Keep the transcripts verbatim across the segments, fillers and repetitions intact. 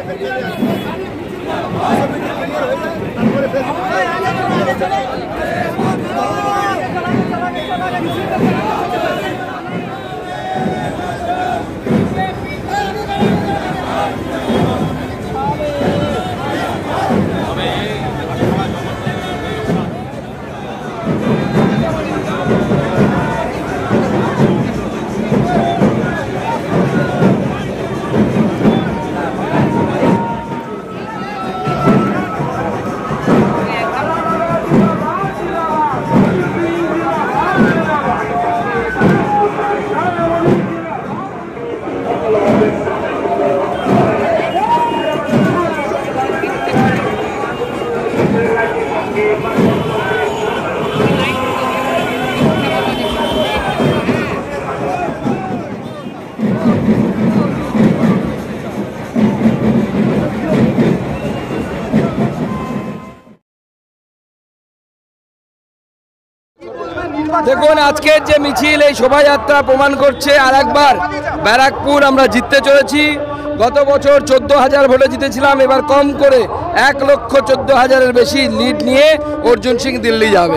দেখুন আজকের যে মিছিল এই শোভাযাত্রা প্রমাণ করছে আর একবার ব্যারাকপুর আমরা জিততে চলেছি। গত বছর চোদ্দ হাজার ভোটে জিতেছিলাম, এবার কম করে এক লক্ষ চোদ্দ হাজারের বেশি লিড নিয়ে অর্জুন সিং দিল্লি যাবে।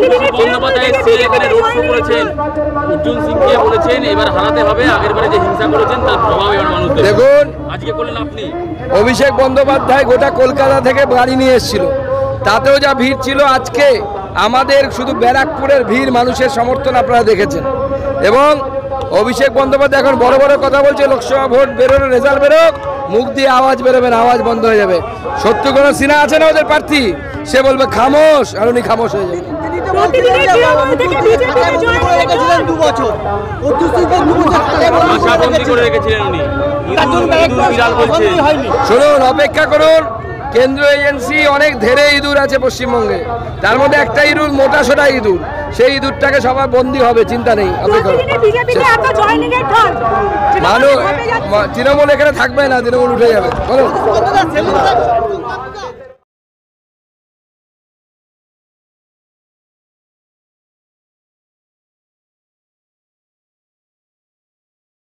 দেখুন অভিষেক বন্দ্যোপাধ্যায় গোটা কলকাতা থেকে গাড়ি নিয়ে এসেছিল, তাতেও যা ভিড় ছিল, আজকে আমাদের শুধু ব্যারাকপুরের ভিড় মানুষের সমর্থন আপনারা দেখেছেন। এবং অভিষেক বন্দ্যোপাধ্যায় এখন বড় বড় কথা বলছে, লোকসভা ভোট বেরোনো, রেজাল্ট বেরোক, মুখ দিয়ে আওয়াজ বেরোবে না, আওয়াজ বন্ধ হয়ে যাবে। শত্রুঘ্ন সিনহা আছে না ওদের প্রার্থী, সে বলবে খামোশ, আর উনি খামোশ হয়ে যাবে। শুনুন, অপেক্ষা করুন, কেন্দ্রীয় এজেন্সি অনেক ধেরে ইঁদুর আছে পশ্চিমবঙ্গে, তার মধ্যে একটা ইঁদুর মোটা সোটা ইঁদুর, সেই ইঁদুরটাকে সবার বন্দী হবে, চিন্তা নেই। মানুষ তৃণমূল এখানে থাকবে না, তৃণমূল উঠে যাবে। বলুন।